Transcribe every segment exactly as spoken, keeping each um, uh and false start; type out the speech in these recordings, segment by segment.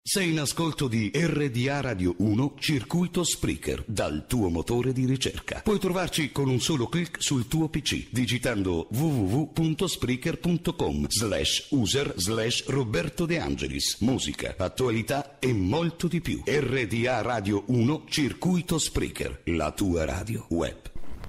Sei in ascolto di R D A Radio uno Circuito Spreaker dal tuo motore di ricerca. Puoi trovarci con un solo clic sul tuo P C digitando w w w punto spreaker punto com slash user slash Roberto De Angelis. Musica, attualità e molto di più. R D A Radio uno Circuito Spreaker, la tua radio web.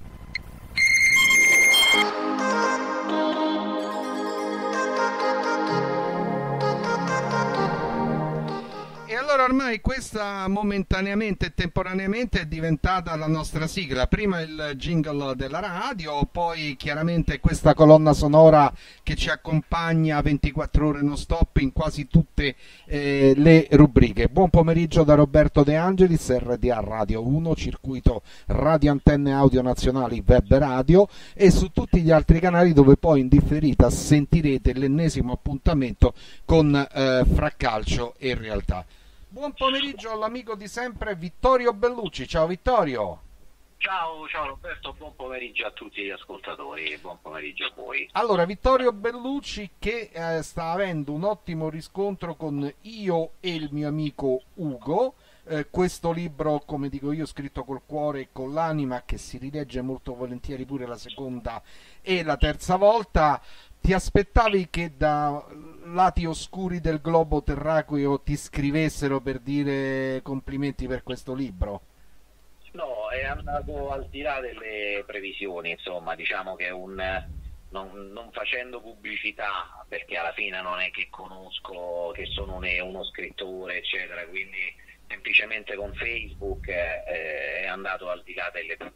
Allora ormai questa momentaneamente e temporaneamente è diventata la nostra sigla, prima il jingle della radio, poi chiaramente questa colonna sonora che ci accompagna ventiquattro ore non stop in quasi tutte eh, le rubriche. Buon pomeriggio da Roberto De Angelis, R D A Radio uno, circuito radio antenne audio nazionali web radio e su tutti gli altri canali dove poi in differita sentirete l'ennesimo appuntamento con eh, Fra Calcio e Realtà. Buon pomeriggio all'amico di sempre Vittorio Bellucci. Ciao Vittorio. Ciao, ciao Roberto, buon pomeriggio a tutti gli ascoltatori e buon pomeriggio a voi. Allora, Vittorio Bellucci che eh, sta avendo un ottimo riscontro con Io e il mio amico Ugo, eh, questo libro, come dico io, scritto col cuore e con l'anima, che si rilegge molto volentieri pure la seconda e la terza volta. Ti aspettavi che da lati oscuri del globo terracqueo ti scrivessero per dire complimenti per questo libro? No, è andato al di là delle previsioni, insomma, diciamo che un, non, non facendo pubblicità, perché alla fine non è che conosco, che sono un, uno scrittore, eccetera, quindi semplicemente con Facebook eh, è andato al di là delle previsioni.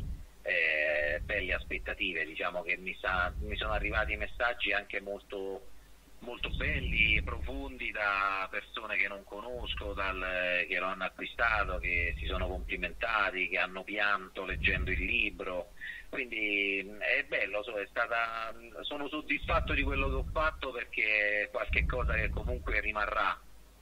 Eh, belle aspettative, diciamo che mi, sta, mi sono arrivati messaggi anche molto, molto belli, profondi da persone che non conosco, dal, che lo hanno acquistato, che si sono complimentati, che hanno pianto leggendo il libro, quindi è bello, so, è stata, sono soddisfatto di quello che ho fatto perché è qualche cosa che comunque rimarrà,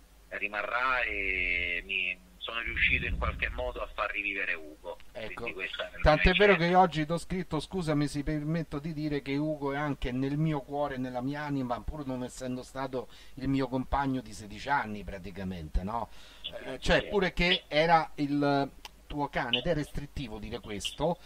rimarrà e mi sono riuscito in qualche modo a far rivivere Ugo. Ecco, tant'è vero che oggi ti ho scritto, scusami, si permetto di dire che Ugo è anche nel mio cuore, nella mia anima, pur non essendo stato il mio compagno di sedici anni praticamente, no? Eh, cioè pure che era il tuo cane, ed è restrittivo dire questo,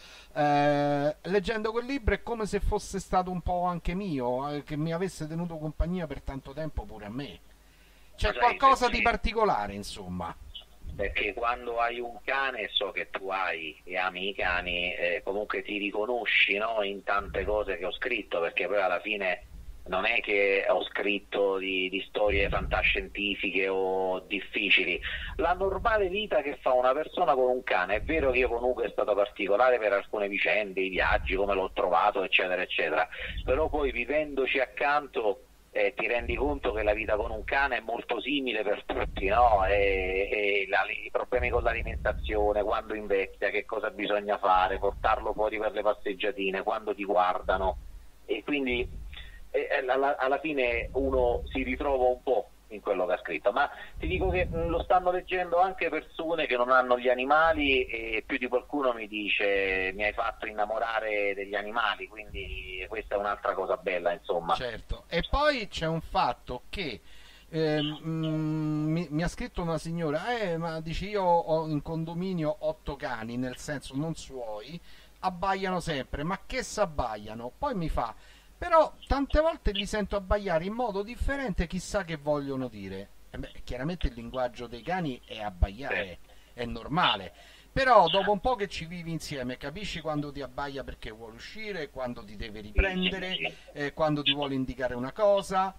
eh, leggendo quel libro è come se fosse stato un po' anche mio, eh, che mi avesse tenuto compagnia per tanto tempo pure a me. C'è qualcosa di particolare, insomma. Perché quando hai un cane, so che tu hai e ami i cani, eh, comunque ti riconosci, no, in tante cose che ho scritto, perché poi alla fine non è che ho scritto di, di storie fantascientifiche o difficili, la normale vita che fa una persona con un cane. È vero che io con Ugo è stato particolare per alcune vicende, i viaggi, come l'ho trovato, eccetera eccetera, però poi vivendoci accanto Eh, ti rendi conto che la vita con un cane è molto simile per tutti, no? E, e la, i problemi con l'alimentazione, quando invecchia, che cosa bisogna fare, portarlo fuori per le passeggiatine, quando ti guardano, e quindi eh, alla, alla fine uno si ritrova un po' in quello che ha scritto, ma ti dico che mh, lo stanno leggendo anche persone che non hanno gli animali e più di qualcuno mi dice mi hai fatto innamorare degli animali, quindi questa è un'altra cosa bella, insomma. Certo, e poi c'è un fatto che eh, mh, mi, mi ha scritto una signora, eh, ma dice io ho in condominio otto cani, nel senso non suoi, abbaiano sempre, ma che s'abbaiano? Poi mi fa, però tante volte li sento abbaiare in modo differente, chissà che vogliono dire. E beh, chiaramente il linguaggio dei cani è abbaiare, è normale, però dopo un po' che ci vivi insieme capisci quando ti abbaia perché vuole uscire, quando ti deve riprendere, eh, quando ti vuole indicare una cosa.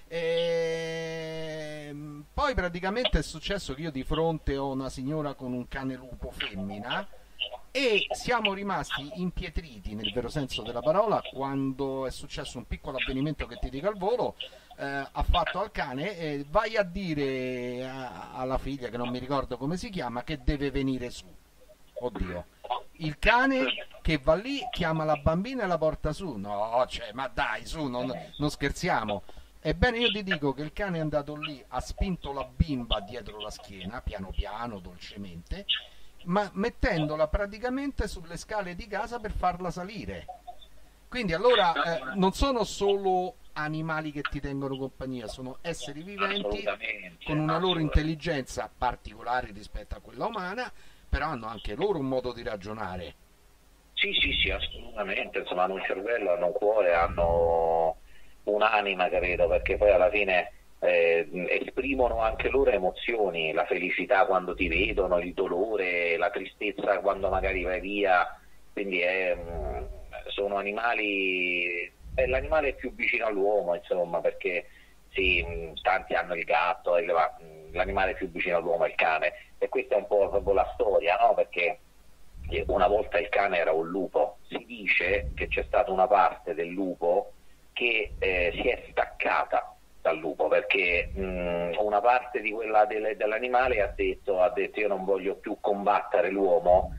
E poi praticamente è successo che io di fronte ho una signora con un cane lupo femmina e siamo rimasti impietriti nel vero senso della parola quando è successo un piccolo avvenimento che ti dico al volo. Eh, ha fatto al cane eh, vai a dire a, alla figlia, che non mi ricordo come si chiama, che deve venire su. Oddio, il cane che va lì chiama la bambina e la porta su. No, cioè, ma dai, su, non, non scherziamo. Ebbene, io ti dico che il cane è andato lì, ha spinto la bimba dietro la schiena, piano piano, dolcemente, ma mettendola praticamente sulle scale di casa per farla salire. Quindi allora eh, non sono solo animali che ti tengono compagnia, sono esseri viventi Assolutamente, con una loro assolutamente. intelligenza particolare rispetto a quella umana, però hanno anche loro un modo di ragionare. Sì, sì, sì, assolutamente, insomma hanno un cervello, hanno un cuore, hanno un'anima, credo, perché poi alla fine eh, esprimono anche loro emozioni, la felicità quando ti vedono, il dolore, la tristezza quando magari vai via, quindi è, mm, sono animali, è l'animale più vicino all'uomo, insomma, perché sì, mh, tanti hanno il gatto, il- ma, mh, l'animale più vicino all'uomo è il cane, e questa è un po' proprio la storia, no? Perché eh, una volta il cane era un lupo, si dice che c'è stata una parte del lupo che eh, si è staccata dal lupo, perché mh, una parte di quella del- dell'animale ha detto, ha detto io non voglio più combattere l'uomo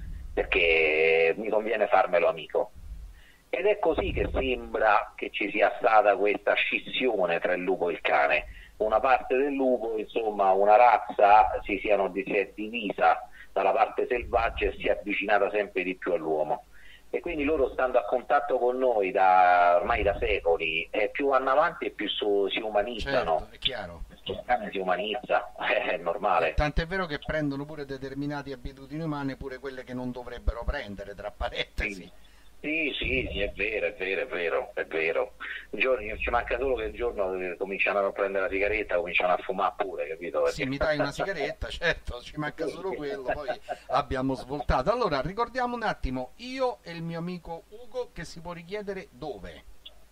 perché mi conviene farmelo amico. Ed è così che sembra che ci sia stata questa scissione tra il lupo e il cane. Una parte del lupo, insomma, una razza, si, siano, si è divisa dalla parte selvaggia e si è avvicinata sempre di più all'uomo. E quindi loro, stando a contatto con noi da, ormai da secoli, eh, più vanno avanti e più su- si umanizzano. Certo, è chiaro. Il cane si umanizza, è normale. Tant'è vero che prendono pure determinate abitudini umane, pure quelle che non dovrebbero prendere, tra parentesi. Sì, sì, sì, è vero, è vero, è vero, è vero. Un giorno, ci manca solo che un giorno eh, cominciano a prendere la sigaretta, cominciano a fumare pure, capito? Sì, mi dai una sigaretta, certo, ci manca solo quello, poi abbiamo svoltato. Allora, ricordiamo un attimo, io e il mio amico Ugo, che si può richiedere dove?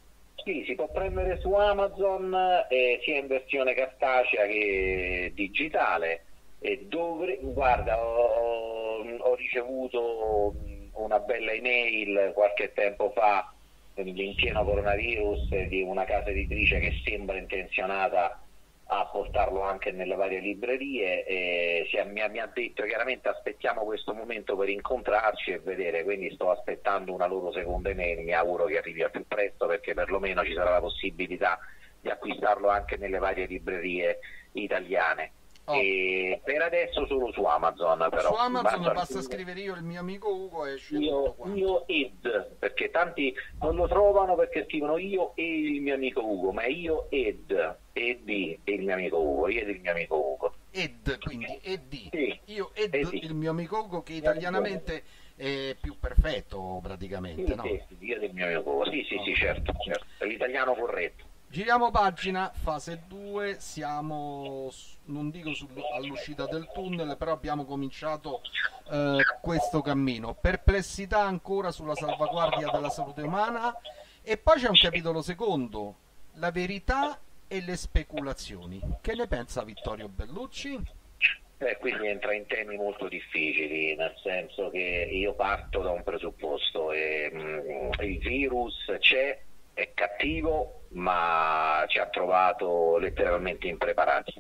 Sì, si può prendere su Amazon eh, sia in versione cartacea che digitale. E dovre- guarda, ho, ho ricevuto una bella email qualche tempo fa, in pieno coronavirus, di una casa editrice che sembra intenzionata a portarlo anche nelle varie librerie, e si è- mi, ha, mi ha detto chiaramente aspettiamo questo momento per incontrarci e vedere, quindi sto aspettando una loro seconda email, mi auguro che arrivi al più presto perché perlomeno ci sarà la possibilità di acquistarlo anche nelle varie librerie italiane. Oh. E per adesso solo su Amazon, però Su Amazon Basta- basta scrivere io e il mio amico Ugo e esce tutto io, quanto. io ed, perché tanti non lo trovano perché scrivono io e il mio amico Ugo, ma è io ed, ed e il mio amico Ugo, io ed il mio amico Ugo. Ed, quindi ed. Sì. Io ed Ed. il mio amico Ugo, che italianamente è più perfetto praticamente, Sì, no? sì, sì, io del mio amico Ugo, sì, sì, sì, certo, certo, è l'italiano corretto. Giriamo pagina, fase due, siamo, s- non dico sul- all'uscita del tunnel, però abbiamo cominciato eh, questo cammino. Perplessità ancora sulla salvaguardia della salute umana, e poi c'è un capitolo secondo, la verità e le speculazioni. Che ne pensa Vittorio Bellucci? Eh, quindi entra in temi molto difficili, nel senso che io parto da un presupposto, e, mm, il virus c'è, è cattivo, ma ci ha trovato letteralmente impreparati,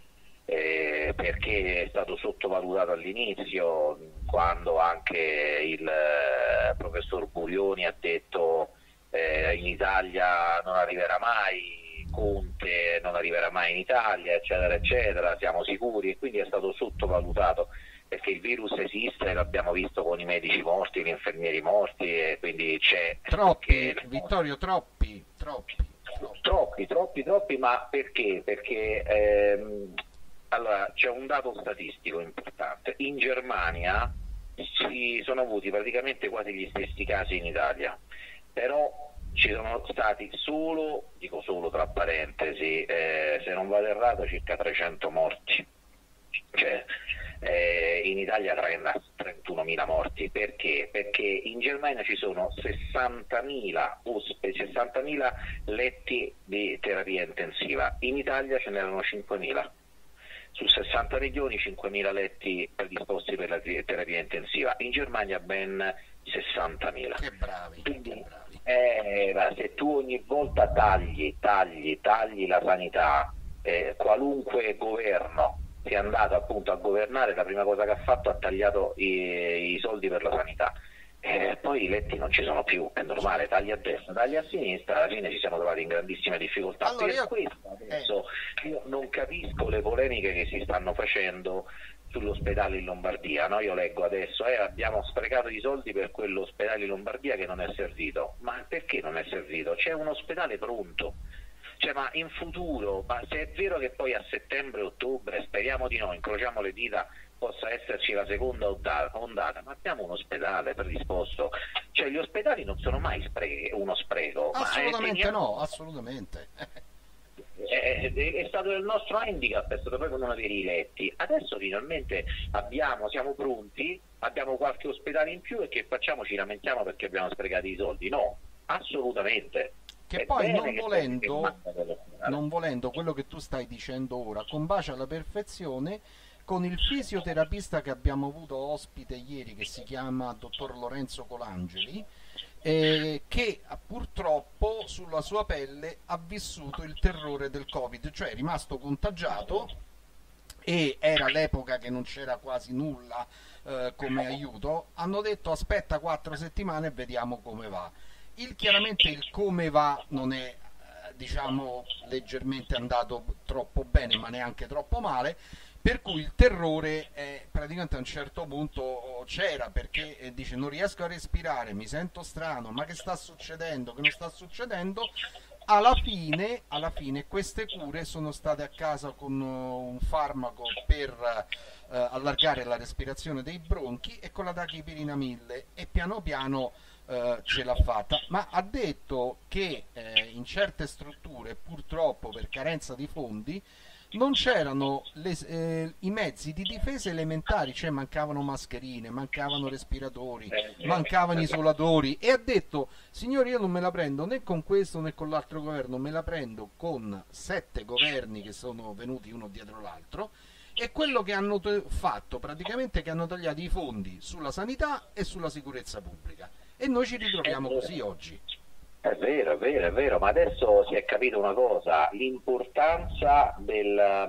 eh, perché è stato sottovalutato all'inizio, quando anche il eh, professor Burioni ha detto eh, in Italia non arriverà mai, Conte non arriverà mai in Italia, eccetera, eccetera, siamo sicuri, e quindi è stato sottovalutato, perché il virus esiste, l'abbiamo visto con i medici morti, gli infermieri morti, e quindi c'è. Troppi, perché- Vittorio, troppi, troppi. troppi. Troppi, troppi, troppi, ma perché? Perché ehm, allora, c'è un dato statistico importante. In Germania si sono avuti praticamente quasi gli stessi casi in Italia, però ci sono stati solo, dico solo tra parentesi, eh, se non vado errato, circa trecento morti. Cioè, eh, in Italia trenta trentunomila morti. Perché? Perché in Germania ci sono sessantamila, ospe- sessantamila letti di terapia intensiva, in Italia ce n'erano cinquemila. Su sessanta milioni, cinquemila letti predisposti per la tri- terapia intensiva, in Germania ben sessantamila. Che bravi, che Quindi, bravi. eh, ma se tu ogni volta tagli, tagli, tagli la sanità, eh, qualunque governo sia andato appunto a governare, la prima cosa che ha fatto ha tagliato i, i soldi per la sanità. Eh, poi i letti non ci sono più, è normale, tagli a destra, tagli a sinistra, alla fine ci siamo trovati in grandissime difficoltà. Allora, per io- questo adesso io non capisco le polemiche che si stanno facendo sull'ospedale in Lombardia, no? Io leggo adesso, eh, abbiamo sprecato i soldi per quell'ospedale in Lombardia che non è servito, ma perché non è servito? C'è un ospedale pronto, Cioè, ma in futuro, ma se è vero che poi a settembre-ottobre, speriamo di no, incrociamo le dita, possa esserci la seconda ondata, ma abbiamo un ospedale predisposto. Cioè, gli ospedali non sono mai spre- uno spreco. Assolutamente ma è, no, assolutamente. È, è, è stato il nostro handicap, è stato proprio non avere i letti. Adesso finalmente abbiamo, siamo pronti, abbiamo qualche ospedale in più e che facciamo? Ci lamentiamo perché abbiamo sprecato i soldi? No, assolutamente. Che È poi bene non che volendo, che non volendo quello che tu stai dicendo ora, combacia alla perfezione con il fisioterapista che abbiamo avuto ospite ieri, che si chiama dottor Lorenzo Colangeli, eh, che purtroppo sulla sua pelle ha vissuto il terrore del Covid, cioè è rimasto contagiato, e era l'epoca che non c'era quasi nulla eh, come aiuto. Hanno detto aspetta quattro settimane e vediamo come va. Il, chiaramente il come va non è eh, diciamo leggermente andato troppo bene, ma neanche troppo male, per cui il terrore eh, praticamente a un certo punto c'era, perché eh, dice non riesco a respirare, mi sento strano, ma che sta succedendo, che non sta succedendo. Alla fine, alla fine queste cure sono state a casa con uh, un farmaco per uh, allargare la respirazione dei bronchi e con la tachipirina mille, e piano piano uh, ce l'ha fatta. Ma ha detto che eh, in certe strutture, purtroppo per carenza di fondi, non c'erano le, eh, i mezzi di difesa elementari, cioè mancavano mascherine, mancavano respiratori, mancavano isolatori, e ha detto signori, io non me la prendo né con questo né con l'altro governo, me la prendo con sette governi che sono venuti uno dietro l'altro, e quello che hanno fatto praticamente è che hanno tagliato i fondi sulla sanità e sulla sicurezza pubblica, e noi ci ritroviamo così oggi. È vero, è vero, è vero, ma adesso si è capito una cosa, l'importanza del,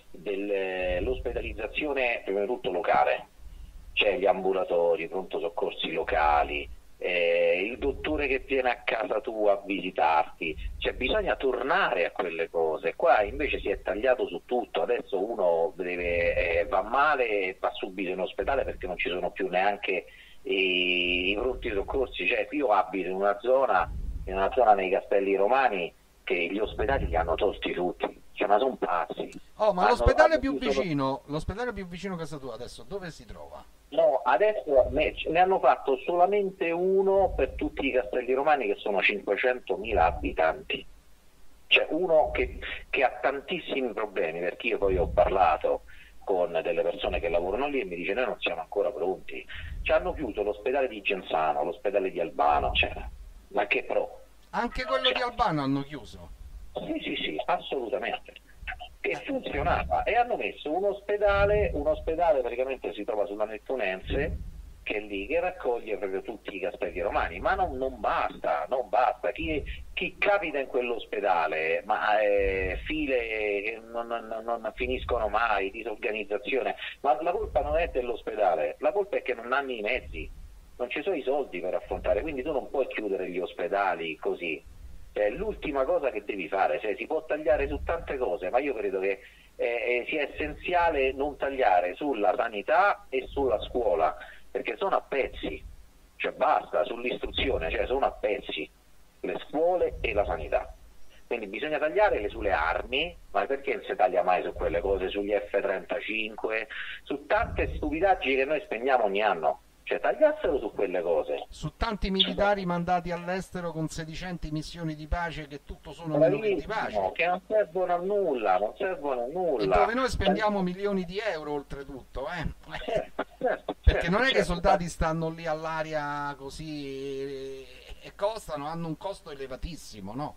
dell'ospedalizzazione prima di tutto locale, cioè gli ambulatori, i pronto soccorsi locali, eh, il dottore che viene a casa tua a visitarti, cioè bisogna tornare a quelle cose. Qua invece si è tagliato su tutto, adesso uno deve, eh, va male e va subito in ospedale perché non ci sono più neanche i, i pronti soccorsi. Cioè, io abito in una zona in una zona nei Castelli Romani che gli ospedali li hanno tolti tutti, cioè, ma sono pazzi. Oh, ma hanno, l'ospedale hanno più chiuso... vicino, l'ospedale più vicino a casa tua adesso dove si trova? No, adesso ne, ne hanno fatto solamente uno per tutti i Castelli Romani, che sono cinquecentomila abitanti, cioè uno che, che ha tantissimi problemi, perché io poi ho parlato con delle persone che lavorano lì e mi dice noi non siamo ancora pronti. Ci hanno chiuso l'ospedale di Genzano, l'ospedale di Albano, cioè, ma che pro? Anche quello di Albano hanno chiuso? Sì, sì, sì, assolutamente. Che funzionava, e hanno messo un ospedale, un ospedale praticamente si trova sulla Nettunense, che è lì, che raccoglie proprio tutti i Castelli Romani, ma non, non basta, non basta. Chi, chi capita in quell'ospedale, ma eh, file che non, non, non finiscono mai, disorganizzazione, ma la colpa non è dell'ospedale, la colpa è che non hanno i mezzi, non ci sono i soldi per affrontare, quindi tu non puoi chiudere gli ospedali così. È l'ultima cosa che devi fare, cioè, si può tagliare su tante cose, ma io credo che eh, sia essenziale non tagliare sulla sanità e sulla scuola, perché sono a pezzi, cioè basta, sull'istruzione, cioè sono a pezzi le scuole e la sanità. Quindi bisogna tagliare le sulle armi, ma perché non si taglia mai su quelle cose, sugli F trentacinque, su tante stupidaggini che noi spendiamo ogni anno? Cioè tagliassero su quelle cose. Su tanti militari mandati all'estero con sedicenti missioni di pace, che tutto sono meno che di pace, che non servono a nulla, non servono a nulla. E dove noi spendiamo milioni di euro oltretutto, eh? Certo, certo, Perché certo, non è che i certo. soldati stanno lì all'aria così e costano, hanno un costo elevatissimo, no?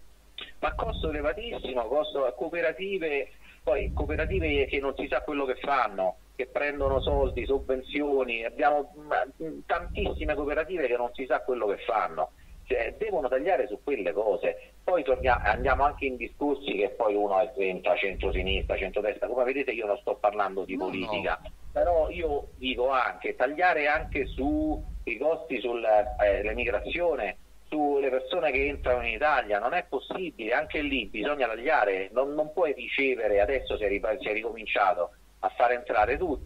Ma costo elevatissimo, costo cooperative, poi cooperative che non si sa quello che fanno, che prendono soldi, sovvenzioni, abbiamo tantissime cooperative che non si sa quello che fanno, cioè, devono tagliare su quelle cose. Poi torniamo, andiamo anche in discorsi che poi uno è diventa centro-sinistra, centro-destra, come vedete io non sto parlando di No, politica, no. Però io dico anche, tagliare anche sui costi sull'emigrazione, sulle persone che entrano in Italia, non è possibile, anche lì bisogna tagliare, non, non puoi ricevere, adesso si è, si è ricominciato a far entrare tutti,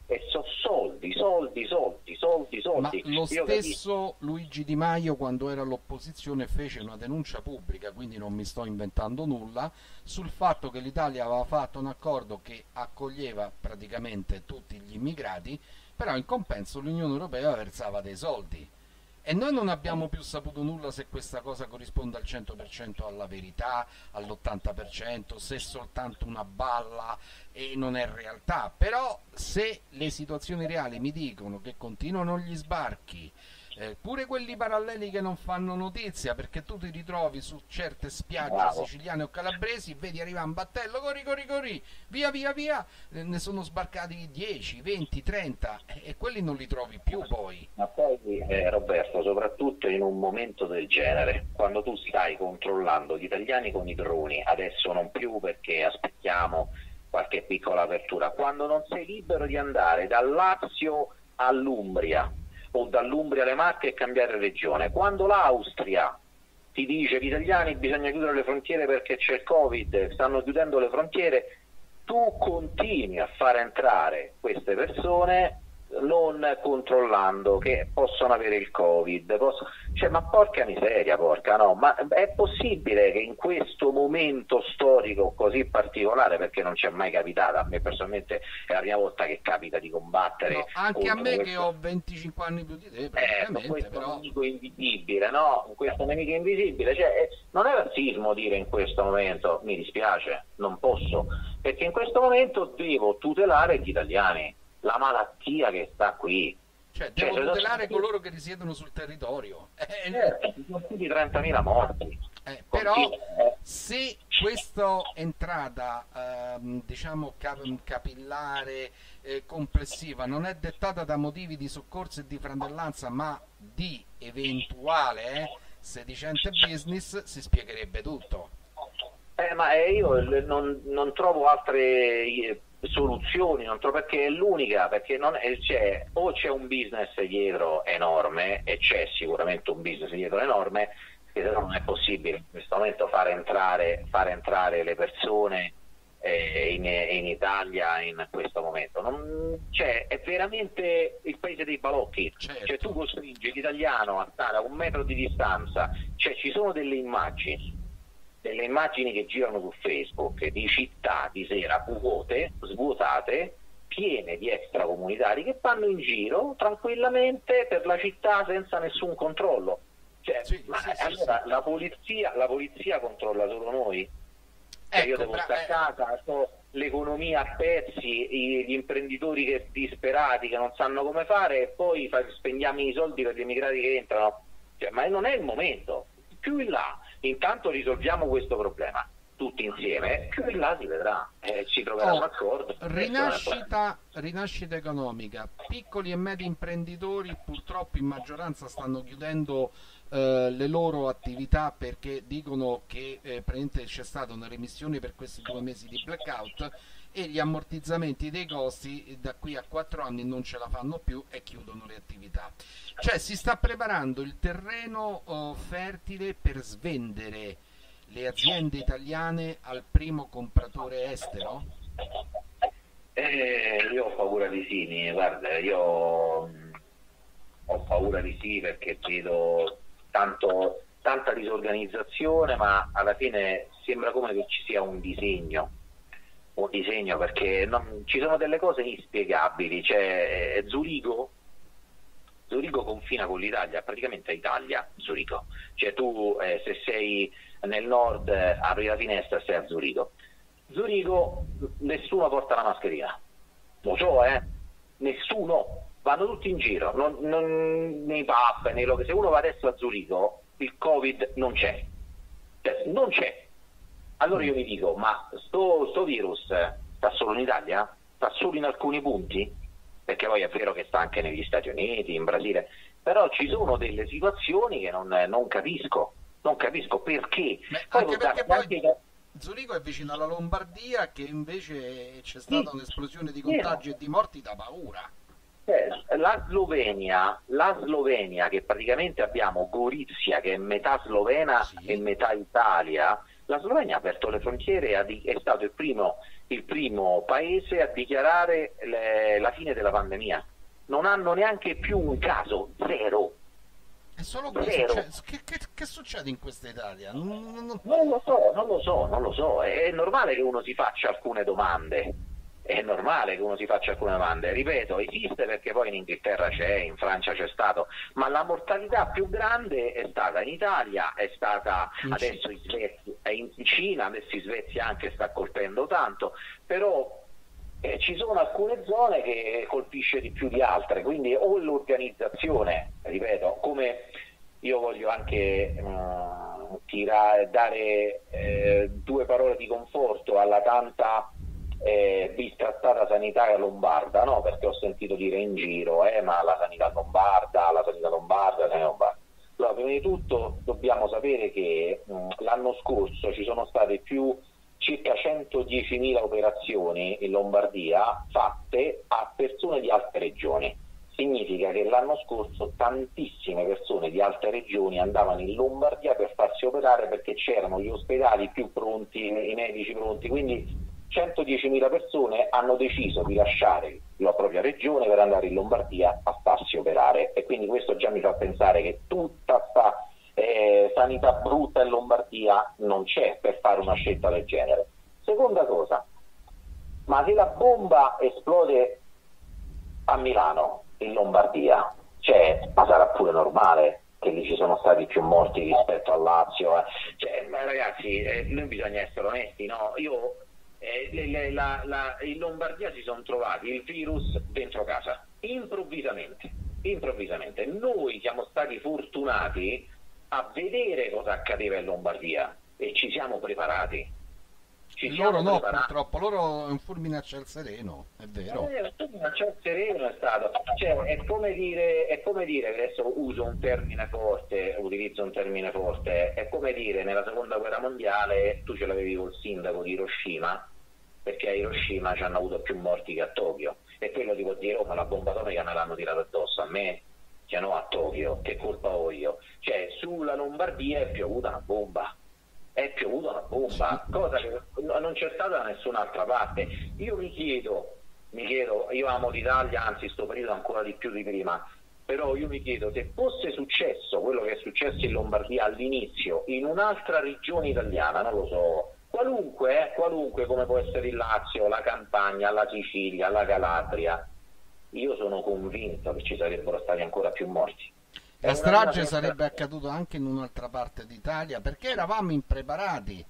e so soldi, soldi, soldi, soldi, soldi. Ma lo Io stesso capisco. Luigi Di Maio, quando era all'opposizione, fece una denuncia pubblica, quindi non mi sto inventando nulla, sul fatto che l'Italia aveva fatto un accordo che accoglieva praticamente tutti gli immigrati, però in compenso l'Unione Europea versava dei soldi. E noi non abbiamo più saputo nulla se questa cosa corrisponde al cento per cento alla verità, all'ottanta per cento, se è soltanto una balla e non è realtà. Però se le situazioni reali mi dicono che continuano gli sbarchi, eh, pure quelli paralleli che non fanno notizia, perché tu ti ritrovi su certe spiagge Bravo. siciliane o calabresi, vedi arriva un battello, corri, corri, corri, via, via, via, eh, ne sono sbarcati dieci, venti, trenta e, e quelli non li trovi più poi. Ma poi, eh, Roberto, soprattutto in un momento del genere, quando tu stai controllando gli italiani con i droni, adesso non più perché aspettiamo qualche piccola apertura, quando non sei libero di andare dal Lazio all'Umbria o dall'Umbria alle Marche e cambiare regione, quando l'Austria ti dice gli italiani bisogna chiudere le frontiere perché c'è il Covid, stanno chiudendo le frontiere, tu continui a fare entrare queste persone non controllando che possono avere il Covid, posso... cioè, ma porca miseria, porca no, ma è possibile che in questo momento storico così particolare, perché non ci è mai capitato, a me personalmente è la prima volta che capita di combattere No, anche a me questo... che ho venticinque anni più di te, Ecco, praticamente, questo però... nemico invisibile, no? Questo nemico invisibile, cioè, eh, non è razzismo dire in questo momento, mi dispiace, non posso, perché in questo momento devo tutelare gli italiani, la malattia che sta qui. Cioè, Cioè, devo se tutelare lo- coloro che risiedono sul territorio. Eh, Certo, ci sono più di trentamila morti. eh, però, Continua, eh. se questa entrata, ehm, diciamo, cap- capillare, eh, complessiva, non è dettata da motivi di soccorso e di fratellanza, ma di eventuale, eh, sedicente business, si spiegherebbe tutto. Eh, ma eh, io l- non, non trovo altre eh, soluzioni, non trovo, perché è l'unica, perché non è- c'è, o c'è un business dietro enorme, e c'è sicuramente un business dietro enorme, che se no non è possibile in questo momento fare entrare, fare entrare le persone eh, in, in Italia in questo momento. Non, cioè, è veramente il paese dei balocchi. Certo. Cioè, tu costringi l'italiano a stare a un metro di distanza, cioè ci sono delle immagini delle immagini che girano su Facebook di città di sera vuote, svuotate, piene di extracomunitari che vanno in giro tranquillamente per la città senza nessun controllo. Cioè, Sì, ma sì, sì, allora sì. La, polizia, la polizia controlla solo noi? Cioè, io Ecco, devo bra- stare a eh, casa, so l'economia a pezzi, i- gli imprenditori che disperati che non sanno come fare, e poi fa- spendiamo i soldi per gli immigrati che entrano. Cioè, ma non è il momento. Più in là, intanto risolviamo questo problema tutti insieme, più in là si vedrà, eh, ci troverà Oh, un accordo. rinascita, rinascita economica, piccoli e medi imprenditori purtroppo in maggioranza stanno chiudendo eh, le loro attività perché dicono che eh, praticamente c'è stata una remissione per questi due mesi di blackout e gli ammortizzamenti dei costi da qui a quattro anni non ce la fanno più e chiudono le attività. Cioè si sta preparando il terreno oh, fertile per svendere le aziende italiane al primo compratore estero? Eh, io ho paura di sì, mi- guarda, io mh, ho paura di sì perché vedo tanto, tanta disorganizzazione, ma alla fine sembra come che ci sia un disegno, un disegno perché non- ci sono delle cose inspiegabili, cioè eh, Zurigo, Zurigo confina con l'Italia, praticamente è Italia, Zurigo, cioè tu eh, se sei nel nord eh, apri la finestra e sei a Zurigo. Zurigo nessuno porta la mascherina, lo so, eh, nessuno, vanno tutti in giro, non, non, nei pub, nei locali. Se uno va adesso a Zurigo il Covid non c'è, cioè, non c'è. Allora io mi dico, ma sto, sto virus sta solo in Italia? Sta solo in alcuni punti? Perché poi è vero che sta anche negli Stati Uniti, in Brasile, però ci sono delle situazioni che non, non capisco, non capisco perché. Beh, Poi anche può perché darsi poi anche che- Zurigo è vicino alla Lombardia che invece c'è stata Sì, un'esplosione di sì. contagi e di morti da paura. Eh, La Slovenia, la Slovenia, che praticamente abbiamo Gorizia, che è metà slovena Sì. e metà Italia, La Slovenia ha aperto le frontiere e ha di- è stato il primo, il primo paese a dichiarare le- la fine della pandemia. Non hanno neanche più un caso, zero. È solo qui Zero. succede. Che, che- che succede in questa Italia? Non- non- non- Non lo so, non lo so, non lo so. È normale che uno si faccia alcune domande. È normale che uno si faccia alcune domande. Ripeto, esiste perché poi in Inghilterra c'è, in Francia c'è stato, ma la mortalità più grande è stata in Italia, è stata In adesso in Svezia, è in Cina, adesso in Svezia anche sta colpendo tanto, però eh, ci sono alcune zone che colpisce di più di altre, quindi o l'organizzazione, ripeto, come io voglio anche mh, tirare, dare eh, due parole di conforto alla tanta eh, bistrattata sanità lombarda, no? Perché ho sentito dire in giro, eh, ma la sanità lombarda, la sanità lombarda, la sanità lombarda. Allora, prima di tutto dobbiamo sapere che mh, l'anno scorso ci sono state più circa centodiecimila operazioni in Lombardia fatte a persone di altre regioni. Significa che l'anno scorso tantissime persone di altre regioni andavano in Lombardia per farsi operare perché c'erano gli ospedali più pronti, i medici pronti, quindi centodiecimila persone hanno deciso di lasciare la propria regione per andare in Lombardia a farsi operare, e quindi questo già mi fa pensare che tutta questa eh, sanità brutta in Lombardia non c'è per fare una scelta del genere. Seconda cosa, ma se la bomba esplode a Milano, in Lombardia, cioè, ma sarà pure normale che lì ci sono stati più morti rispetto al Lazio, eh. Cioè, ma ragazzi, eh, noi bisogna essere onesti, no? Io eh, le, le, la, la, in Lombardia si sono trovati il virus dentro casa, improvvisamente, improvvisamente. Noi siamo stati fortunati a vedere cosa accadeva in Lombardia e ci siamo preparati. Ci Loro siamo no, preparati. purtroppo, loro è un fulmine a ciel sereno, è vero. Eh, ma c'è un sereno è stato, cioè, è come dire, è come dire, adesso uso un termine forte, utilizzo un termine forte, è come dire nella seconda guerra mondiale tu ce l'avevi col sindaco di Hiroshima, perché a Hiroshima ci hanno avuto più morti che a Tokyo, e quello ti può dire, oh, ma la bomba atomica me l'hanno tirata addosso a me, cioè no a Tokyo, che colpa ho io? Cioè sulla Lombardia è piovuta una bomba. È piovuta una bomba, cosa che non c'è stata da nessun'altra parte. Io mi chiedo, mi chiedo, io amo l'Italia, anzi sto periodo ancora di più di prima, però io mi chiedo se fosse successo quello che è successo in Lombardia all'inizio, in un'altra regione italiana, non lo so, qualunque, eh, qualunque come può essere il Lazio, la Campania, la Sicilia, la Calabria, io sono convinto che ci sarebbero stati ancora più morti. La strage sarebbe accaduta anche in un'altra parte d'Italia perché eravamo impreparati.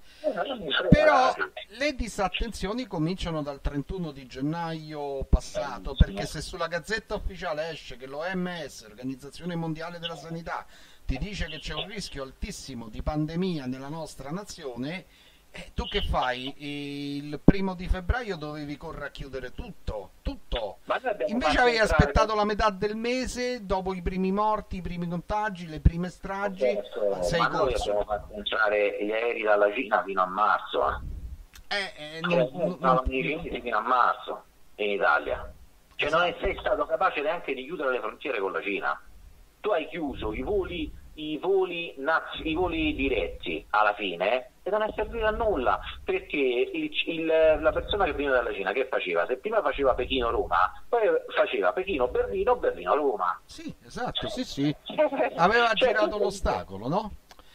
Però le disattenzioni cominciano dal trentuno di gennaio passato, perché se sulla Gazzetta Ufficiale esce che l'O M S, Organizzazione Mondiale della Sanità, ti dice che c'è un rischio altissimo di pandemia nella nostra nazione, eh, tu che fai? Il primo di febbraio dovevi correre a chiudere tutto, tutto. Invece avevi aspettato la metà del mese, dopo i primi morti, i primi contagi, le prime stragi, certo, sei ma noi corso. abbiamo fatto entrare gli aerei dalla Cina fino a marzo, eh. Eh, eh, Cioè, non- non- stavano i cinesi fino a marzo in Italia, cioè non è- sei stato capace neanche di chiudere le frontiere con la Cina. Tu hai chiuso i voli, i voli, naz- i voli diretti alla fine e non è servito a nulla, perché il- il- la persona che veniva dalla Cina che faceva? Se prima faceva Pechino-Roma, poi faceva Pechino-Berlino, Berlino-Roma. Sì, esatto, sì, sì. Aveva Cioè, girato tu- l'ostacolo, no?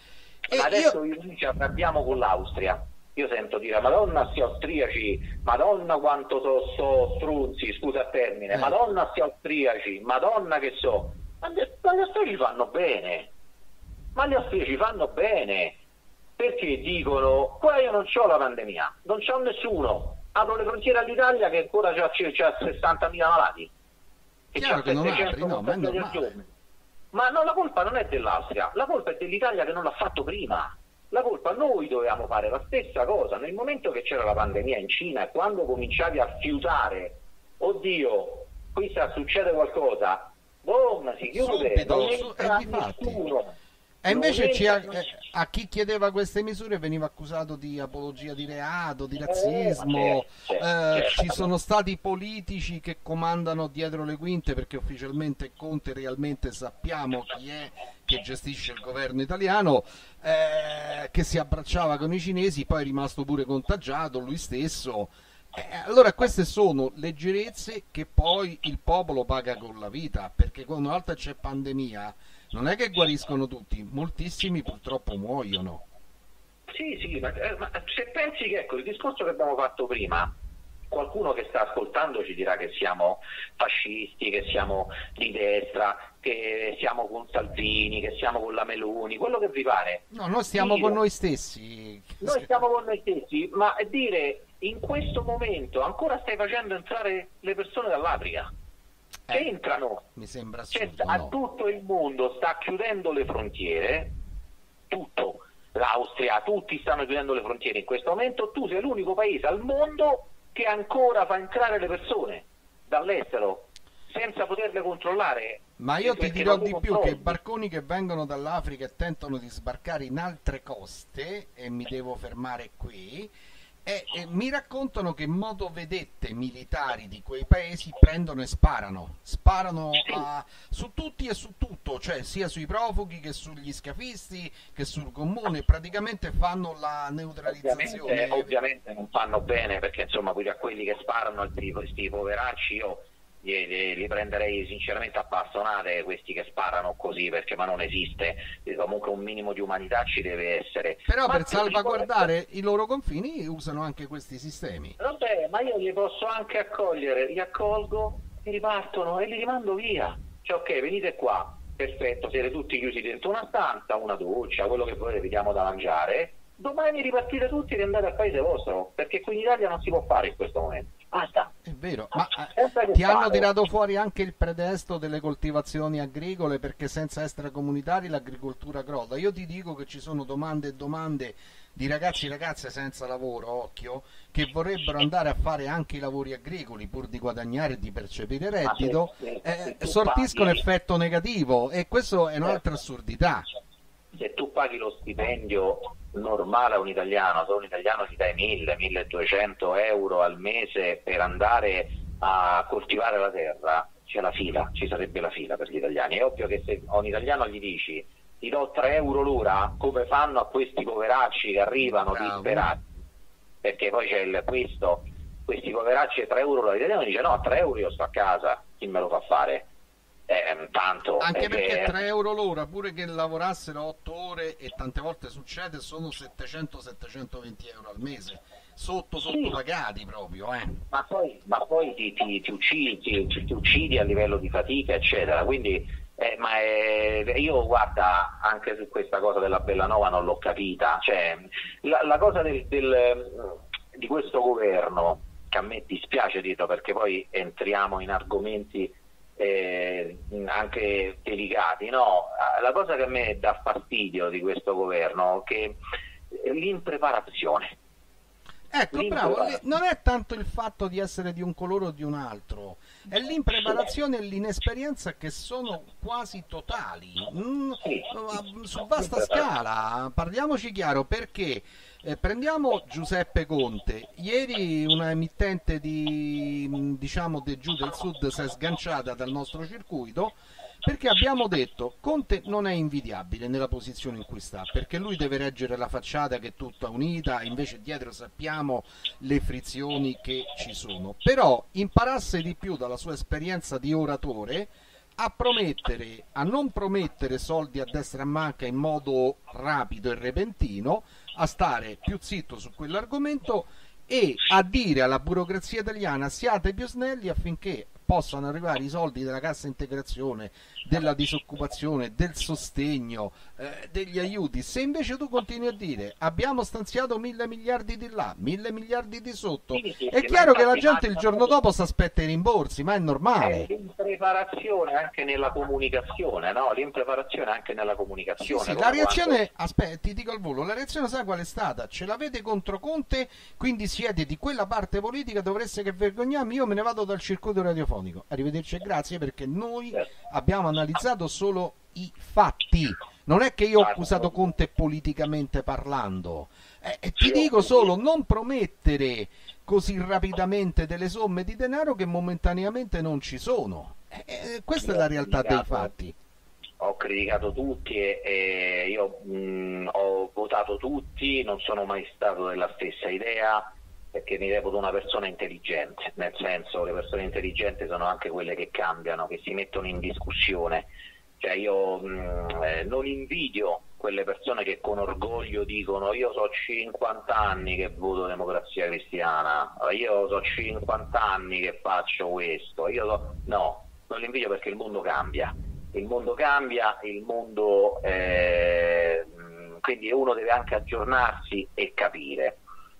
E Ma adesso io... io... ci arrabbiamo con l'Austria. Io sento dire, Madonna sti austriaci, Madonna quanto so, so strunzi, scusa il termine, Eh. Madonna sti austriaci, Madonna che so. Ma gli ma gli austriaci fanno bene, ma gli austriaci fanno bene, perché dicono, qua io non c'ho la pandemia, non c'ho nessuno, apro le frontiere all'Italia che ancora c'ha, c'ha sessantamila malati. Chiaro c'ha che non settecento apri, no, ma è contagi al normale. giorno. Ma no, la colpa non è dell'Austria, la colpa è dell'Italia che non l'ha fatto prima. La colpa noi dovevamo fare la stessa cosa nel momento che c'era la pandemia in Cina, e quando cominciavi a fiutare, oddio, qui sta succede qualcosa, boom, si chiude, Subito, non su- entra e difatti. nessuno. E invece ci a, non eh, a chi chiedeva queste misure veniva accusato di apologia di reato, di Eh, ma razzismo. certo, certo, Eh, certo. ci sono stati politici che comandano dietro le quinte, perché ufficialmente Conte realmente sappiamo chi è che gestisce il governo italiano, eh, che si abbracciava con i cinesi, poi è rimasto pure contagiato lui stesso. Eh, allora queste sono leggerezze che poi il popolo paga con la vita, perché quando una volta c'è pandemia non è che guariscono tutti, moltissimi purtroppo muoiono. Sì, sì, ma, eh, ma se pensi che ecco il discorso che abbiamo fatto prima, qualcuno che sta ascoltando ci dirà che siamo fascisti, che siamo di destra, che siamo con Salvini, che siamo con la Meloni, quello che vi pare. No, noi stiamo Sì, con noi stessi. noi stiamo con noi stessi, ma dire in questo momento ancora stai facendo entrare le persone dall'Africa. Che Eh, entrano. mi sembra Cioè, assurdo, a no? tutto il mondo sta chiudendo le frontiere, tutto, l'Austria, tutti stanno chiudendo le frontiere in questo momento, tu sei l'unico paese al mondo che ancora fa entrare le persone dall'estero senza poterle controllare. Ma io ti perché dirò non di sono più che pronti. barconi che vengono dall'Africa e tentano di sbarcare in altre coste, e mi devo fermare qui, e, e mi raccontano che motovedette militari di quei paesi prendono e sparano, sparano a- su tutti e su tutto, cioè sia sui profughi che sugli scafisti che sul comune, praticamente fanno la neutralizzazione. Ovviamente, ovviamente non fanno bene, perché insomma quelli- a quelli che sparano a questi poveracci io li, li- li prenderei sinceramente a bastonate, questi che sparano così, perché ma non esiste. E comunque un minimo di umanità ci deve essere. Però Ma per tu ci puoi- salvaguardare i loro confini usano anche questi sistemi. Vabbè, ma io li posso anche accogliere, li accolgo e ripartono e li rimando via. Cioè, ok, venite qua, perfetto, siete tutti chiusi dentro una stanza, una doccia, quello che volete, vi diamo da mangiare. Domani ripartite tutti e andate al paese vostro, perché qui in Italia non si può fare in questo momento. Basta. È vero, ma eh, Senza che ti hanno fare. tirato fuori anche il pretesto delle coltivazioni agricole, perché senza extracomunitari l'agricoltura crolla. Io ti dico che ci sono domande e domande di ragazzi e ragazze senza lavoro, occhio, che vorrebbero andare a fare anche i lavori agricoli pur di guadagnare e di percepire reddito, se- se- eh, se tu sortiscono paghi- effetto negativo, e questo è un'altra assurdità. Se tu paghi lo stipendio normale a un italiano, se a un italiano ti dai mille milleduecento euro al mese per andare a coltivare la terra, c'è la fila, ci sarebbe la fila per gli italiani. È ovvio che se a un italiano gli dici ti do tre euro l'ora, come fanno a questi poveracci che arrivano Bravo. disperati? Perché poi c'è il, questo, questi poveracci e tre euro l'ora, l'italiano dice no, tre euro io sto a casa, chi me lo fa fare? Eh, tanto. Anche eh, perché eh, tre euro l'ora, pure che lavorassero otto ore, e tante volte succede, sono settecento settecentoventi euro al mese, sotto sottopagati proprio, eh. ma poi, ma poi ti, ti- ti uccidi, ti, ti uccidi a livello di fatica, eccetera. Quindi, eh, ma è- io guarda, anche su questa cosa della Bellanova non l'ho capita. Cioè, la, la cosa del, del- di questo governo, che a me dispiace dirlo, perché poi entriamo in argomenti eh, anche delicati, no? La cosa che a me dà fastidio di questo governo è che l'impreparazione. Ecco, bravo, L'impreparazione. le- non è tanto il fatto di essere di un colore o di un altro, è l'impreparazione e l'inesperienza che sono quasi totali, mm, Sì. ma su vasta scala. Parliamoci chiaro, perché eh, prendiamo Giuseppe Conte. Ieri una emittente di, mm, diciamo, di giù del sud si è sganciata dal nostro circuito, perché abbiamo detto Conte non è invidiabile nella posizione in cui sta, perché lui deve reggere la facciata che è tutta unita, invece dietro sappiamo le frizioni che ci sono. Però imparasse di più dalla sua esperienza di oratore a promettere, a non promettere soldi a destra e a manca in modo rapido e repentino, a stare più zitto su quell'argomento e a dire alla burocrazia italiana: siate più snelli affinché possano arrivare i soldi della cassa integrazione, della disoccupazione, del sostegno, eh, degli aiuti. Se invece tu continui a dire abbiamo stanziato mille miliardi di là, mille miliardi di sotto, Sì, sì, è sì, chiaro ma che la infatti gente il manca giorno proprio- dopo si aspetta i rimborsi, ma è È normale. l'impreparazione anche nella comunicazione, no? L'impreparazione anche nella Sì, comunicazione. sì, come la reazione, quando- aspetta, ti dico al volo, la reazione sai qual è stata? Ce l'avete contro Conte, quindi siete di quella parte politica, dovreste che vergognarmi, io me ne vado dal circuito radiofonico. Arrivederci e grazie, perché noi Certo. abbiamo analizzato solo i fatti, non è che io ho accusato Conte politicamente parlando, eh, ti dico solo non promettere così rapidamente delle somme di denaro che momentaneamente non ci sono, eh, questa è la realtà dei fatti. Ho criticato tutti e, e io mh, ho votato tutti, non sono mai stato della stessa idea, perché mi reputo una persona intelligente, nel senso le persone intelligenti sono anche quelle che cambiano, che si mettono in discussione. Cioè io mh, eh, non invidio quelle persone che con orgoglio dicono io so cinquanta anni che voto Democrazia Cristiana, io so cinquanta anni che faccio questo, io so... no, non li invidio perché il mondo cambia. Il mondo cambia, il mondo eh, quindi uno deve anche aggiornarsi e capire.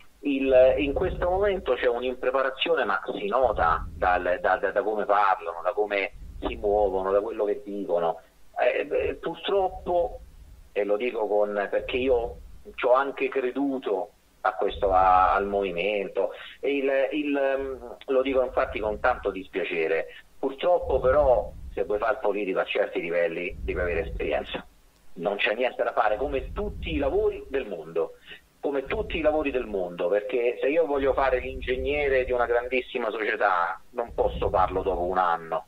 Il, in questo momento c'è un'impreparazione, ma si nota dal, da, da, da come parlano, da come si muovono, da quello che dicono. Eh, purtroppo, e lo dico con, perché io ci ho anche creduto a questo, a, al movimento, il, il, lo dico infatti con tanto dispiacere, purtroppo però se vuoi fare politico a certi livelli devi avere esperienza, non c'è niente da fare, come tutti i lavori del mondo, come tutti i lavori del mondo, perché se io voglio fare l'ingegnere di una grandissima società non posso farlo dopo un anno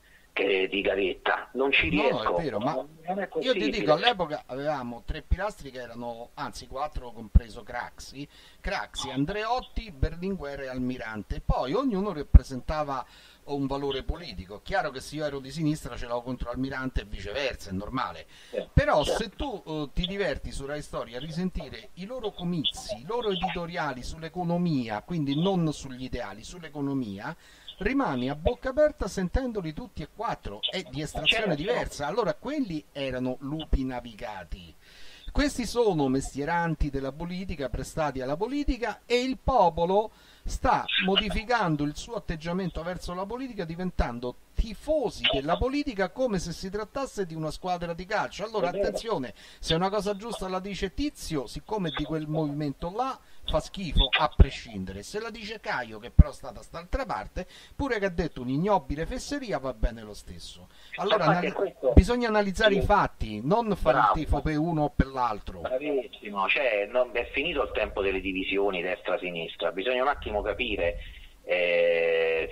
che di gavetta, non ci riesco. No, è vero, ma è io ti dico, all'epoca avevamo tre pilastri che erano, anzi quattro compreso Craxi, Craxi, Andreotti, Berlinguer e Almirante, poi ognuno rappresentava un valore politico. Chiaro che se io ero di sinistra ce l'avevo contro Almirante e viceversa, è normale, eh, però certo. Se tu uh, ti diverti su Rai Storia a risentire i loro comizi, i loro editoriali sull'economia, quindi non sugli ideali, sull'economia, rimani a bocca aperta sentendoli tutti e quattro, è di estrazione diversa. Allora quelli erano lupi navigati, questi sono mestieranti della politica, prestati alla politica, e il popolo sta modificando il suo atteggiamento verso la politica, diventando tifosi della politica come se si trattasse di una squadra di calcio. Allora attenzione, se una cosa giusta la dice Tizio, siccome di quel movimento là fa schifo a prescindere, se la dice Caio, che però sta da st'altra parte, pure che ha detto un'ignobile fesseria, va bene lo stesso. Allora anal- questo... bisogna analizzare sì. i fatti, non fare Bravo. il tifo per uno o per l'altro. Bravissimo, cioè, non, è finito il tempo delle divisioni destra-sinistra, bisogna un attimo capire, eh,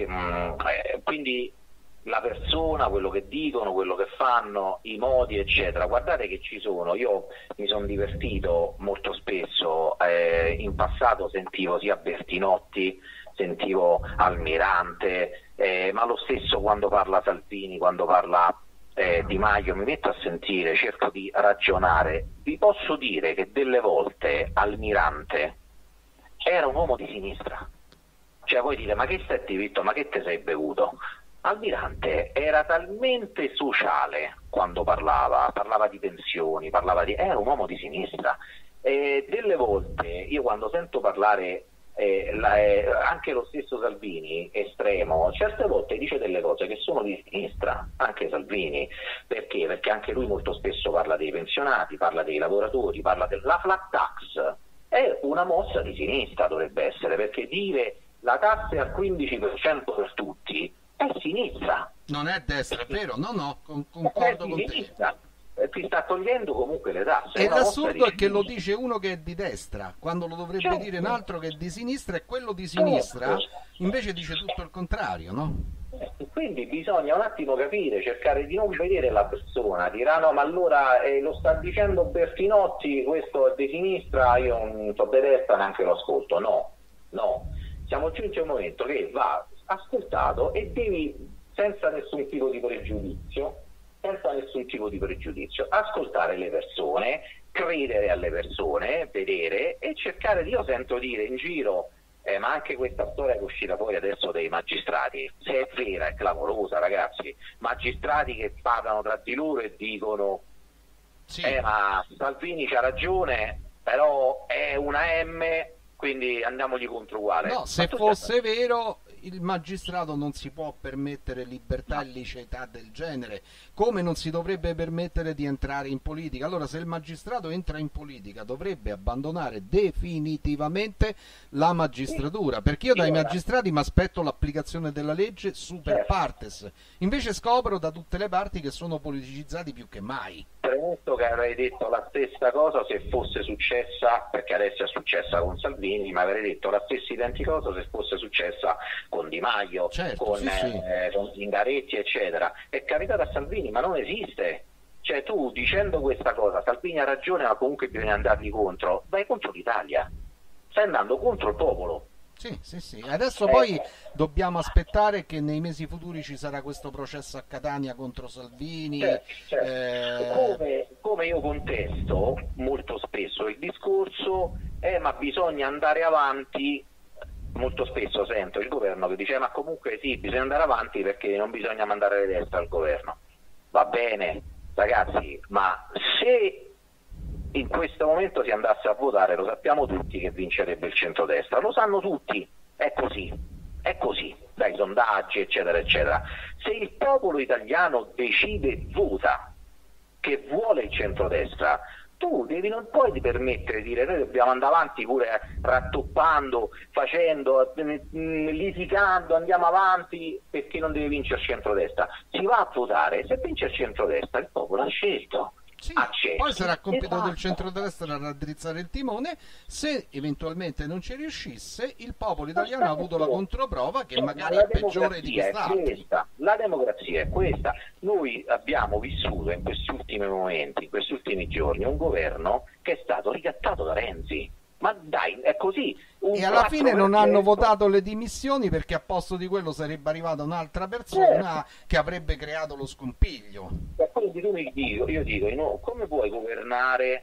eh, quindi la persona, quello che dicono, quello che fanno, i modi eccetera. Guardate che ci sono, io mi sono divertito molto spesso, eh, in passato sentivo sia Bertinotti, sentivo Almirante, eh, ma lo stesso quando parla Salvini, quando parla eh, Di Maio, mi metto a sentire, cerco di ragionare. Vi posso dire che delle volte Almirante era un uomo di sinistra, cioè voi dite ma che stai zitto, ma che te sei bevuto? Almirante era talmente sociale quando parlava, parlava di pensioni, parlava di... era un uomo di sinistra, e delle volte io quando sento parlare eh, la, eh, anche lo stesso Salvini estremo, certe volte dice delle cose che sono di sinistra, anche Salvini, perché? Perché anche lui molto spesso parla dei pensionati, parla dei lavoratori, parla della flat tax, è una mossa di sinistra dovrebbe essere, perché dire la tassa è al quindici per cento per tutti è sinistra. Non è destra, è vero? No, no, con, concordo con te. Ti sta togliendo comunque le tasse. E l'assurdo è che lo dice uno che è di destra, quando lo dovrebbe certo. dire un altro che è di sinistra, e quello di sinistra certo. invece dice tutto il contrario, no? Quindi bisogna un attimo capire, cercare di non vedere la persona, dire ah no, ma allora eh, lo sta dicendo Bertinotti, questo è di sinistra, io non so di destra, neanche lo ascolto. No, no. Siamo giunti a un momento che va ascoltato e devi, senza nessun tipo di pregiudizio, senza nessun tipo di pregiudizio, ascoltare le persone, credere alle persone, vedere e cercare di, io sento dire in giro, eh, ma anche questa storia che è uscita fuori adesso dei magistrati, se è vera è clamorosa ragazzi, magistrati che parlano tra di loro e dicono sì. eh ma Salvini c'ha ragione, però è una M, quindi andiamogli contro uguale. No, se fosse vero il magistrato non si può permettere libertà e liceità del genere, come non si dovrebbe permettere di entrare in politica. Allora, se il magistrato entra in politica dovrebbe abbandonare definitivamente la magistratura, perché io dai magistrati mi aspetto l'applicazione della legge super partes, invece scopro da tutte le parti che sono politicizzati più che mai. Premetto che avrei detto la stessa cosa se fosse successa, perché adesso è successa con Salvini, ma avrei detto la stessa identica cosa se fosse successa con Di Maio, certo, con, sì, eh, sì. con Zingaretti, eccetera. È capitato a Salvini, ma non esiste. Cioè, tu dicendo questa cosa, Salvini ha ragione, ma comunque bisogna andargli contro, vai contro l'Italia, stai andando contro il popolo. Sì, sì, sì. Adesso poi dobbiamo aspettare che nei mesi futuri ci sarà questo processo a Catania contro Salvini. Certo, certo. Eh... Come, come io contesto molto spesso il discorso è ma bisogna andare avanti, molto spesso sento il governo che dice ma comunque sì, bisogna andare avanti perché non bisogna mandare le destre al governo. Va bene, ragazzi, ma se in questo momento si andasse a votare, lo sappiamo tutti che vincerebbe il centrodestra, lo sanno tutti, è così, è così, dai sondaggi eccetera eccetera. Se il popolo italiano decide, vota che vuole il centrodestra, tu devi, non puoi permettere di dire noi dobbiamo andare avanti pure rattoppando, facendo, litigando, andiamo avanti perché non deve vincere il centrodestra. Si va a votare, se vince il centrodestra il popolo ha scelto. Sì, Accetti, poi sarà compito esatto. del centrodestra raddrizzare il timone. Se eventualmente non ci riuscisse, il popolo italiano ha avuto la controprova che magari è peggiore di quest'altro. La democrazia è questa. Noi abbiamo vissuto in questi ultimi momenti, in questi ultimi giorni, un governo che è stato ricattato da Renzi. Ma dai, è così. Un e alla fine non per cento... hanno votato le dimissioni perché a posto di quello sarebbe arrivata un'altra persona certo. che avrebbe creato lo scompiglio. E quindi tu mi dico, io dico, no, come puoi governare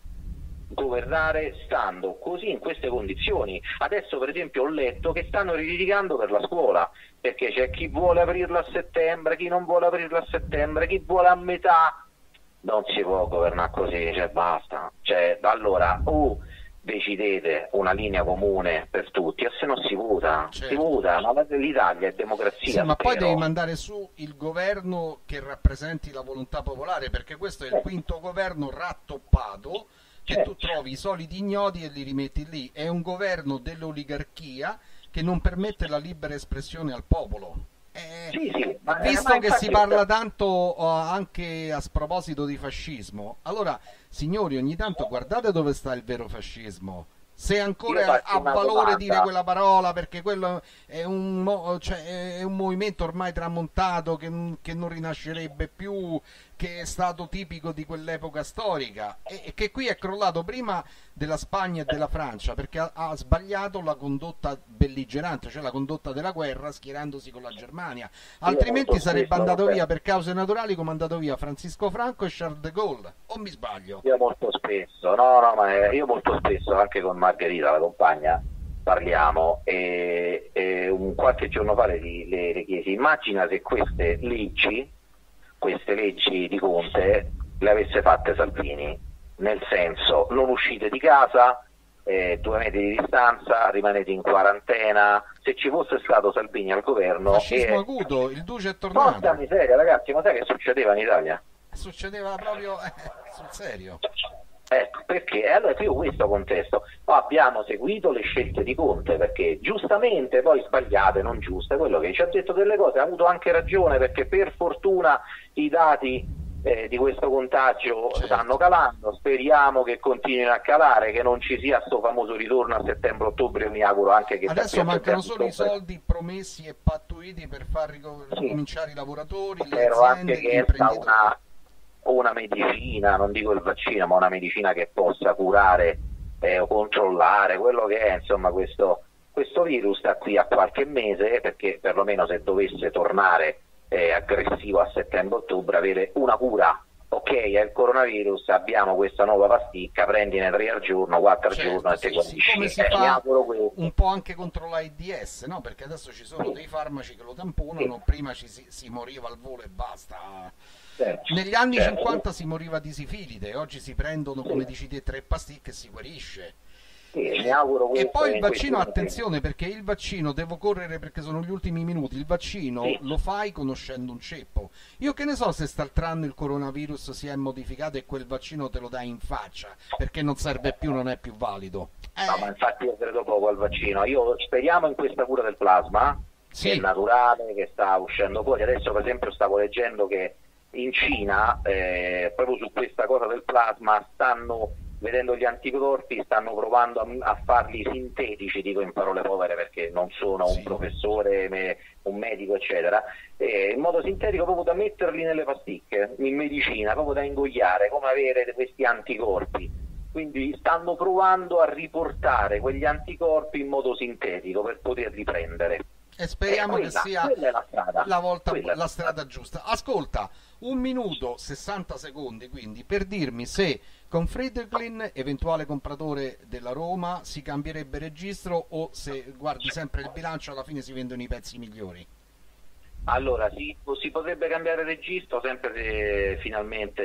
governare stando così in queste condizioni? Adesso per esempio ho letto che stanno litigando per la scuola, perché c'è chi vuole aprirla a settembre, chi non vuole aprirla a settembre, chi vuole a metà. Non si può governare così, cioè basta. Cioè, allora, o decidete una linea comune per tutti, e se no si vota, certo. si vota, ma l'Italia è democrazia. Sì, ma poi spero. devi mandare su il governo che rappresenti la volontà popolare, perché questo è il quinto governo rattoppato, che tu trovi i soliti ignoti e li rimetti lì. È un governo dell'oligarchia che non permette la libera espressione al popolo. Eh, sì, sì, ma, visto ma che si parla tanto uh, anche a sproposito di fascismo, allora signori, ogni tanto guardate dove sta il vero fascismo. Se ancora ha valore domanda. dire quella parola, perché quello è un, cioè, è un movimento ormai tramontato che, che non rinascerebbe più, che è stato tipico di quell'epoca storica e, e che qui è crollato prima della Spagna e della Francia perché ha, ha sbagliato la condotta belligerante, cioè la condotta della guerra, schierandosi con la Germania, altrimenti sarebbe andato via per cause naturali come è andato via Francisco Franco e Charles de Gaulle, o mi sbaglio? Io molto spesso, no no ma io molto spesso anche con Margherita, la compagna, parliamo e, e un qualche giorno fa le, le, le chiesi, immagina se queste leggi queste leggi di Conte le avesse fatte Salvini, nel senso non uscite di casa, eh, due metri di distanza, rimanete in quarantena. Se ci fosse stato Salvini al governo, fascismo eh, acuto, il duce è tornato. Porca miseria, ragazzi, ma sai che succedeva in Italia? Succedeva proprio eh, sul serio. Ecco, perché allora io questo contesto abbiamo seguito le scelte di Conte, perché giustamente, poi sbagliate, non giuste, quello che ci ha detto delle cose ha avuto anche ragione, perché per fortuna i dati eh, di questo contagio certo. stanno calando, speriamo che continuino a calare, che non ci sia sto famoso ritorno a settembre-ottobre, mi auguro anche che adesso mancano solo i soldi promessi e pattuiti per far ricominciare sì. i lavoratori, le spero aziende, anche gli che imprenditori. Una... una medicina, non dico il vaccino, ma una medicina che possa curare eh, o controllare quello che è, insomma, questo, questo virus sta qui a qualche mese, perché perlomeno se dovesse tornare eh, aggressivo a settembre-ottobre, avere una cura. Ok, è il coronavirus, abbiamo questa nuova pasticca, prendine tre al giorno, quattro al certo, giorno e sì, te guarisci. sì, come si eh, fa questo. Un po' anche contro l'AIDS, no? Perché adesso ci sono dei farmaci che lo tamponano, sì. prima ci si, si moriva al volo e basta. Certo, negli anni certo. cinquanta si moriva di sifilide, oggi si prendono, come dici te, tre pasticche e si guarisce. Sì, mi auguro E poi il in vaccino, questi attenzione, perché il vaccino, devo correre perché sono gli ultimi minuti, il vaccino Sì. lo fai conoscendo un ceppo. Io che ne so se st'altro il coronavirus si è modificato e quel vaccino te lo dai in faccia, perché non serve più, non è più valido. No, ma Eh, infatti io credo poco al vaccino. Io speriamo in questa cura del plasma, Sì. che è naturale, che sta uscendo fuori. Adesso, per esempio, stavo leggendo che in Cina, eh, proprio su questa cosa del plasma, stanno vedendo gli anticorpi, stanno provando a, a farli sintetici, dico in parole povere perché non sono Sì. un professore, me- un medico, eccetera, eh, in modo sintetico proprio da metterli nelle pasticche, in medicina, proprio da ingoiare, come avere questi anticorpi. Quindi stanno provando a riportare quegli anticorpi in modo sintetico per poterli prendere. E speriamo Eh, che quella- sia quella è la strada. la volta, Quella è la strada giusta. Ascolta, un minuto sessanta secondi quindi per dirmi se con Friedkin, eventuale compratore della Roma, si cambierebbe registro o se guardi sempre il bilancio alla fine si vendono i pezzi migliori. Allora, si, si potrebbe cambiare registro sempre se finalmente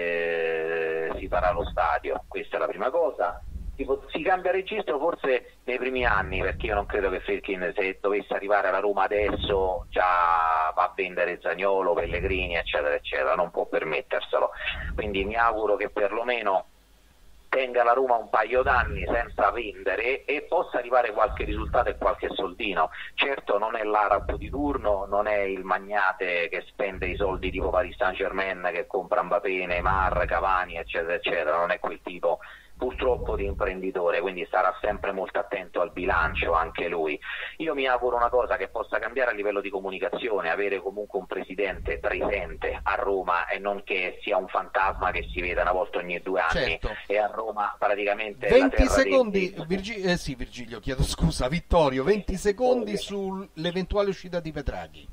eh, si farà lo stadio, questa è la prima cosa. Si, po- si cambia registro forse nei primi anni, perché io non credo che Friedkin, se dovesse arrivare alla Roma adesso, già va a vendere Zaniolo, Pellegrini, eccetera, eccetera, non può permetterselo. Quindi mi auguro che perlomeno tenga la Roma un paio d'anni senza vendere e possa arrivare qualche risultato e qualche soldino. Certo non è l'arabo di turno, non è il magnate che spende i soldi tipo Paris Saint-Germain che compra Mbappé, Neymar, Cavani, eccetera, eccetera, non è quel tipo purtroppo di imprenditore, quindi starà sempre molto attento al bilancio anche lui. Io mi auguro una cosa che possa cambiare a livello di comunicazione, avere comunque un presidente presente a Roma e non che sia un fantasma che si vede una volta ogni due anni. Certo. E a Roma praticamente la venti terra secondi, dei- Virgi- eh sì, Virgilio, chiedo scusa, Vittorio, venti secondi sull'eventuale uscita di Petraghi.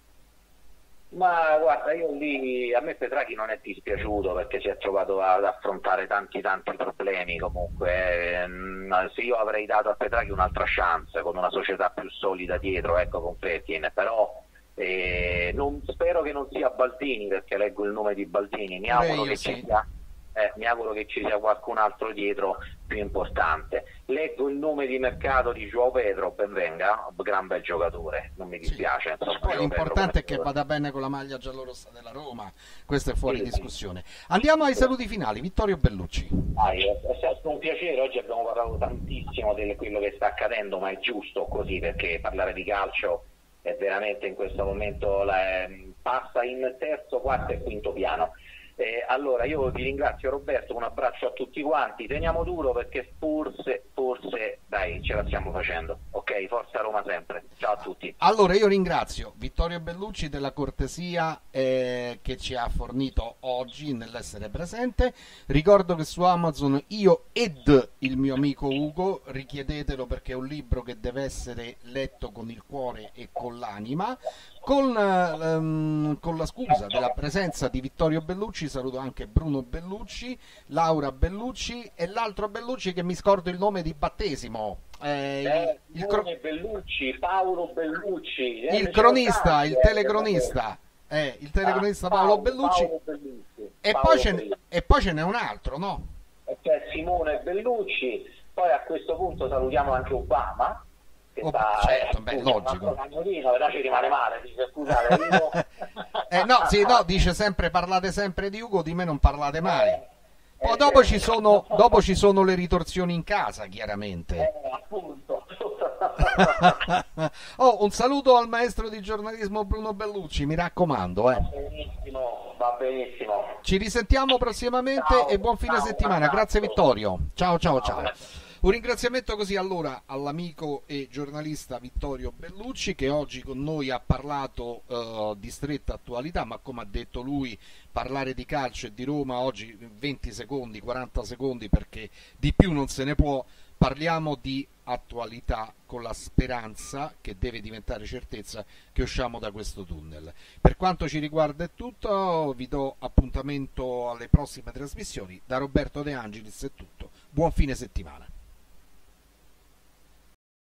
Ma guarda, io lì, a me Petraghi non è dispiaciuto perché si è trovato ad affrontare tanti tanti problemi comunque. Ehm, se io avrei dato a Petraghi un'altra chance con una società più solida dietro, ecco, con Friedkin, però eh, non, spero che non sia Baldini, perché leggo il nome di Baldini, mi auguro, io che sì. ci sia, eh, mi auguro che ci sia qualcun altro dietro più importante. Leggo il nome di mercato di João Pedro, ben venga, gran bel giocatore, non mi Sì. dispiace. insomma, Poi João l'importante Pedro è che come vada bene con la maglia giallorossa della Roma, questo è fuori Sì, sì. discussione. Andiamo ai saluti finali, Vittorio Bellucci. Dai, è è stato un piacere, oggi abbiamo parlato tantissimo di quello che sta accadendo, ma è giusto così perché parlare di calcio è veramente in questo momento la- passa in terzo, quarto e quinto piano. Eh, allora io vi ringrazio Roberto, un abbraccio a tutti quanti, teniamo duro perché forse, forse, dai, ce la stiamo facendo, ok? Forza Roma sempre, ciao a tutti. Allora io ringrazio Vittorio Bellucci della cortesia eh, che ci ha fornito oggi nell'essere presente. Ricordo che su Amazon io ed il mio amico Ugo, richiedetelo perché è un libro che deve essere letto con il cuore e con l'anima. Con, ehm, con la scusa della presenza di Vittorio Bellucci saluto anche Bruno Bellucci, Laura Bellucci e l'altro Bellucci che mi scordo il nome di battesimo. Eh, Eh, il, il cro- Bellucci, Paolo Bellucci, eh, il ce cronista, lo il sai, telecronista, eh, il telecronista Ah, Paolo Bellucci. Paolo Bellucci, E Paolo poi, ce Bellucci. n'è, e poi ce n'è un altro, no? E c'è Simone Bellucci, poi a questo punto salutiamo anche Obama, che Oh, sta, certo, eh, beh, scusa, logico. un altro cagnolino, però ci rimane male, dice scusate, io... Eh, no, sì, no, dice sempre parlate sempre di Ugo, di me non parlate mai. Eh, Poi eh, dopo certo. ci sono, dopo ci sono le ritorsioni in casa, chiaramente. Eh, appunto. Oh, un saluto al maestro di giornalismo Bruno Bellucci, mi raccomando, eh. Va benissimo, va benissimo. Ci risentiamo prossimamente Ciao, e buon fine ciao, settimana. un Grazie abbraccio. Vittorio. Ciao ciao Ciao. ciao. Un ringraziamento così allora all'amico e giornalista Vittorio Bellucci che oggi con noi ha parlato eh, di stretta attualità, ma come ha detto lui parlare di calcio e di Roma oggi venti secondi, quaranta secondi perché di più non se ne può. Parliamo di attualità con la speranza, che deve diventare certezza, che usciamo da questo tunnel. Per quanto ci riguarda è tutto, vi do appuntamento alle prossime trasmissioni. Da Roberto De Angelis è tutto. Buon fine settimana.